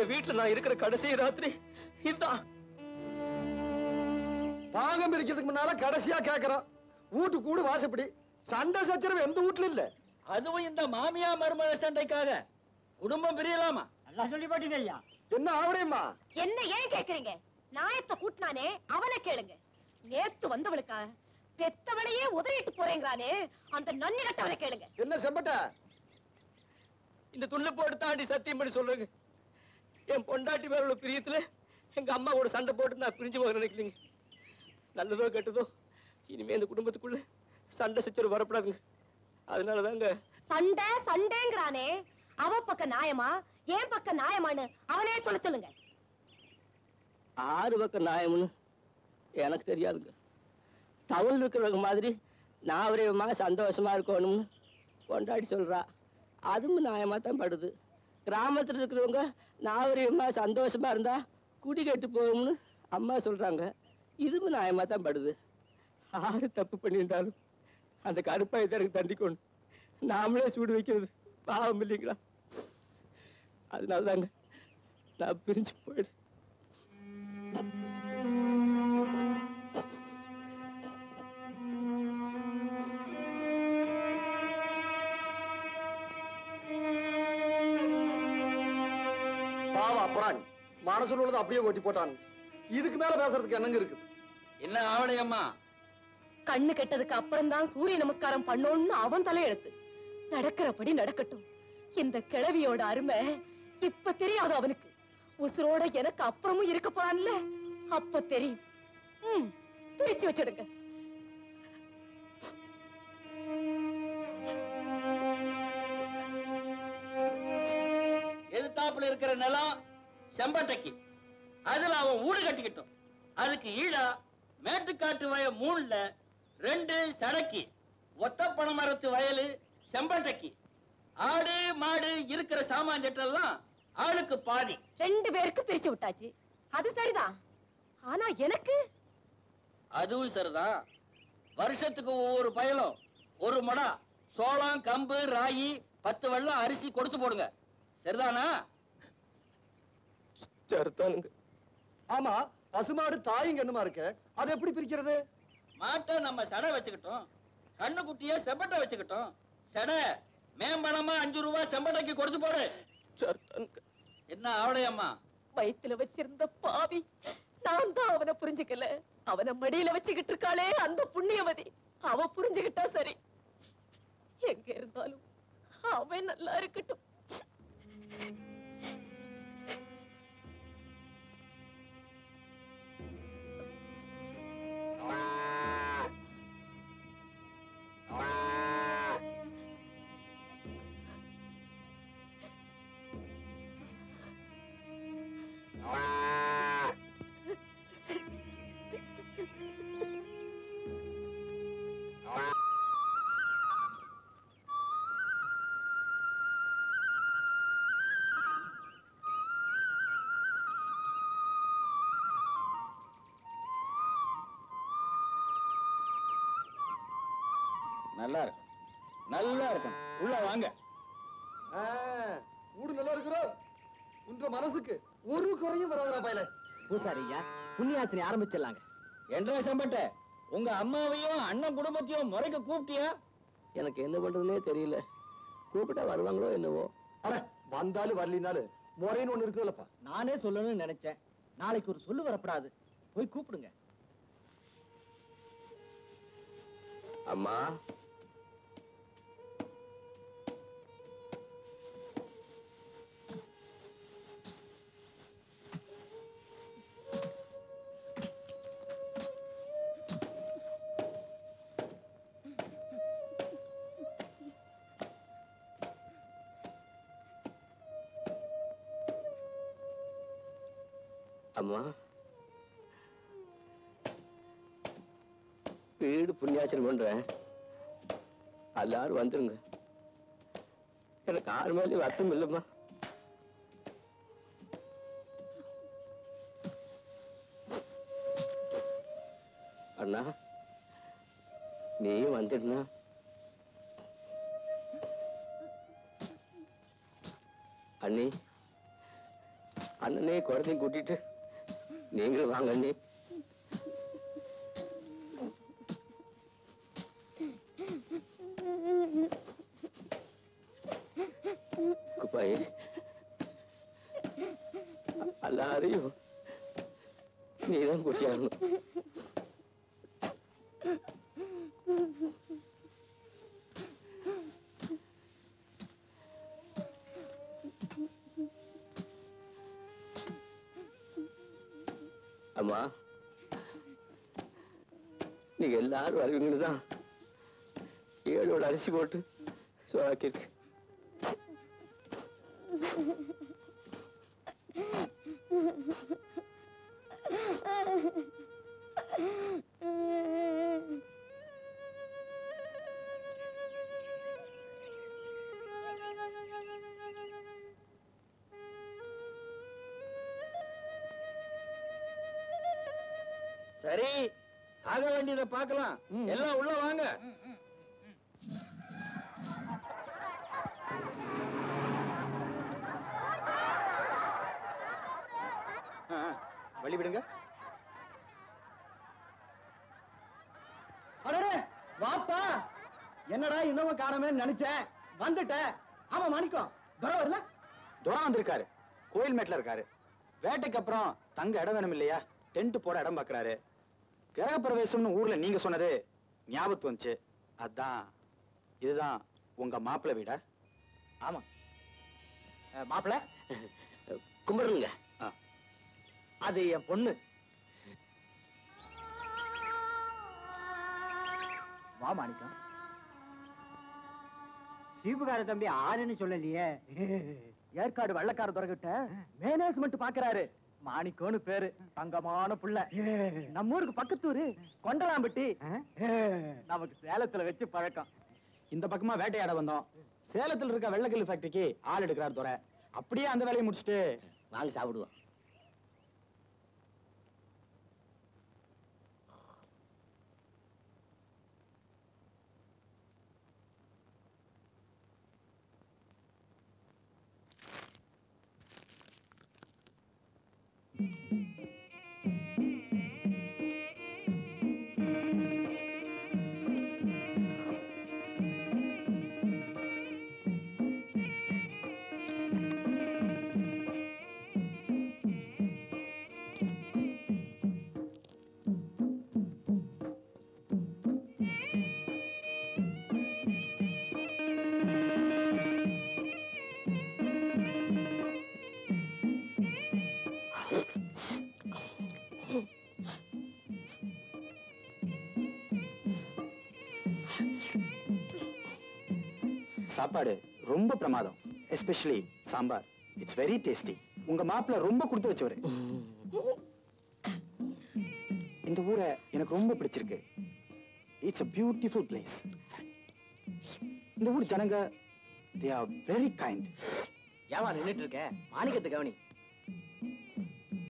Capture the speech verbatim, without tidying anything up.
வீட்டுல நான் இருக்கிற கடைசி ராத்திரி இதான். பாகம் பிரிக்கிறதுக்கு முன்னால கடைசியா கேக்குறோம். வீட்டு கூடு வாசப்படி சண்டை சச்சரவு எந்த வீட்டுல இல்ல. அதுவும் இந்த மாமியா மருமக சண்டைக்காக குடும்பம் பிரியலாமா? நல்லா சொல்லி போட்டீங்க ஐயா. என்ன ஆவடையம்மா? என்ன ஏன் கேக்குறீங்க? நாயத்தை கூட்டினானே அவனை கேளுங்க. நேத்து வந்தவளுக்கா பெத்தவளையே உதறிட்டு போறேங்கிறானே அந்த நன்னி கட்டவளை கேளுங்க. என்ன செம்பட்ட இந்த துள்ளு போட்டு தாண்டி சத்தியம் பண்ணி சொல்லுங்க. என் பொண்டாட்டி மேல உள்ள பிரியத்துல எங்க அம்மா ஒரு சண்டை போட்டு நான் பிரிஞ்சு போக நினைக்கலீங்க. நல்லதோ கெட்டதோ இனிமே இந்த குடும்பத்துக்குள்ள சண்டை சச்சரவு வரப்படாதுங்க. அதனாலதாங்க சண்டை சண்டைங்கிறானே அவ பக்க நியாயமா ஏன் பக்க நியாயமானு அவனே சொல்ல சொல்லுங்க. ஆறு பக்கம் நியாயம்னு எனக்கு தெரியாதுங்க. டவுன் இருக்கிறவங்க மாதிரி நான் அவரையமா சந்தோஷமா இருக்கணும்னு கொண்டாடி சொல்றா. அதுவும் நியாயமா தான் படுது. கிராமத்துல இருக்கிறவங்க நான் அவரையமா சந்தோஷமா இருந்தா குடி கெட்டு போகும்னு அம்மா சொல்றாங்க. இதுவும் நியாயமா தான் படுது. ஆறு தப்பு பண்ணியிருந்தாலும் அந்த கருப்பாயத்தருக்கு தண்டிக்கணும். நாமளே சூடு வைக்கிறது பாவம் இல்லைங்களா? அதனாலதாங்க நான் பிரிஞ்சு போயிடு. பாவா புறான் மனசுல உள்ளது அப்படியே கொட்டி போட்டான். இதுக்கு மேல பேசுறதுக்கு என்னங்க இருக்குது? என்ன ஆவடையம்மா? கண்ணு கெட்டதுக்கு அப்புறம் தான் சூரிய நமஸ்காரம் பண்ணோம்னு அவன் தலையெழுத்து. நடக்கிறபடி நடக்கட்டும். இந்த கிழவியோட அருமை இப்ப தெரியாது அவனுக்கு. உசுரோட எனக்கு அப்புறமும் இருக்க போறான்ல அப்ப தெரியும். ம் பிரிச்சு வச்சிடுங்க. எதிர்த்தாப்புல இருக்கிற நிலம் செம்பட்டைக்கு. அதுல அவன் ஊடு கட்டிக்கிட்டோம். அதுக்கு ஈடா மேட்டுக்காட்டு வய மூணுல ரெண்டு சடக்கி ஒத்த பனை மரத்து வயலு செம்பட்டைக்கு. ஆடு மாடு இருக்கிற சாமான் சட்டெல்லாம் ஆளுக்கு பாதி. ரெண்டு பேருக்கு பிரிச்சு விட்டாச்சு. அது சரிதான். ஆனா எனக்கு அதுவும் சரிதான். வருஷத்துக்கு ஒவ்வொரு பயலும் ஒரு மடா சோளம் கம்பு ராகி பத்து வெள்ளம் அரிசி கொடுத்து போடுங்க. சரிதானா? சரிதானுங்க. ஆமா பசுமாடு தாயும் கண்ணுமா இருக்க. அதை எப்படி பிரிக்கிறது? மாட்டை நம்ம சடை வச்சுக்கிட்டோம். கண்ணு குட்டிய செம்பட்டை வச்சுக்கிட்டோம். சடை மேம்பணமா அஞ்சு ரூபாய் செம்பட்டைக்கு கொடுத்து போடு. என்ன ஆவடையம்மா? வயித்துல வச்சிருந்த பாவி நான் தான் அவனை புரிஞ்சுக்கல. அவனை மடியில வச்சுக்கிட்டு இருக்காளே அந்த புண்ணியவதி அவ புரிஞ்சுக்கிட்டா சரி. எங்க இருந்தாலும் அவன் நல்லா இருக்கட்டும். நல்லா இருக்கும். நல்லா இருக்கும். உள்ள வாங்க. ஊடு நல்லா இருக்கிறோம். உங்க மனசுக்கு ஒரு குறையும் வராதா பயல? பூசாரியா புண்ணியாசினி ஆரம்பிச்சிடலாங்க. என்ற செம்பட்ட உங்க அம்மாவையும் அண்ணன் குடும்பத்தையும் முறைக்க கூப்பிட்டியா? எனக்கு என்ன பண்றதுன்னே தெரியல. கூப்பிட்டா வருவாங்களோ என்னவோ. அட வந்தாலும் வரலினாலும் முறைன்னு ஒண்ணு இருக்குதுல்லப்பா. நானே சொல்லணும்னு நினைச்சேன். நாளைக்கு ஒரு சொல்லு வரப்படாது. போய் கூப்பிடுங்க. அம்மா அம்மா வீடு புண்ணியாச்சனம் பண்றேன். எல்லாரும் வந்துருங்க. எனக்கு ஆறு மேலே வருத்தம் இல்லம்மா. அண்ணா நீயும் வந்துடுனா அண்ணி அண்ணனே குழந்தையும் கூட்டிட்டு நீங்களும் வாங்க அண்ணி. குப்பாயே எல்லாரையும் நீதான் கூட்டியாகணும். அம்மா நீங்க எல்லாரும் வருவீங்கன்னு தான் ஏழோட அரிசி போட்டு சோறாக்கிருக்கு. சரி, ஆக வேண்டியதை பார்க்கலாம். எல்லாம் உள்ள வாங்க. வழி விடுங்க. வாப்பா, என்னடா இன்னமும் காணமே நினைச்சேன். வந்துட்டேன். ஆமா மாணிக்கம், துரை வரல? துரை வந்திருக்காரு, கோயில் மேட்ல இருக்காரு. வேட்டைக்கு அப்புறம் தங்க இடம் வேணும் இல்லையா, டென்ட் போட இடம் பாக்குறாரு. கிரக பிரவேசம்னு ஊர்ல நீங்க சொன்னது ஞாபகத்து வந்துச்சு. அதான் இதுதான் உங்க மாப்பிள்ளை வீடா? ஆமா மாப்பிள்ள கும்பிடுங்க. அது என் பொண்ணு. வா மாணிக்கம். சீப்புகார தம்பி ஆறுன்னு சொல்லலையே. ஏற்காடு வெள்ளக்கார துறக்கிட்ட மேனேஜ்மெண்ட் பாக்குறாரு. மாணிக்கோன்னு பேரு, தங்கமான புள்ள. நம்ம ஊருக்கு பக்கத்தூரு கொண்டலாம்பட்டி. நமக்கு சேலத்துல வச்சு பழக்கம். இந்த பக்கமா வேட்டையாட வந்தோம். சேலத்துல இருக்க வெள்ளக்கல் ஃபேக்டரிக்கு ஆள் எடுக்கிறார் துரை. அப்படியே அந்த வேலையை முடிச்சுட்டு வாங்க சாப்பிடுவோம். சாப்பாடு ரொம்ப பிரமாதம். Especially sambar. It's very tasty. உங்க மாப்பிள்ள ரொம்ப கொடுத்து வச்சவரு. இந்த ஊரை எனக்கு ரொம்ப பிடிச்சிருக்கு. It's a beautiful place. இந்த ஊர் ஜனங்க they are very kind. ஏமா நின்னுட்டு இருக்க? மாணிக்கத்தை கவனி.